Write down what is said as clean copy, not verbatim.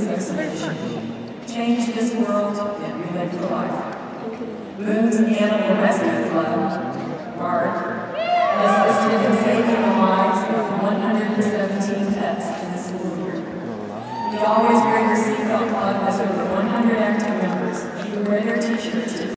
Association. Change this world and Relay for Life. Boone's Animal Rescue Club, BARD, assisted in saving the lives of 117 pets in the school year. We always wear your seatbelt club as over 100 active members. You wear their t-shirts